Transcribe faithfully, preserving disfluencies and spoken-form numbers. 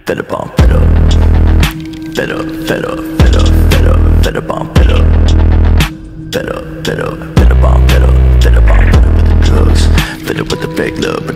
Better bomb, better. Better, better, better, better, better bomb, better. Better, better, better bomb, better. Better bomb, better with the drugs. Better with the fake love.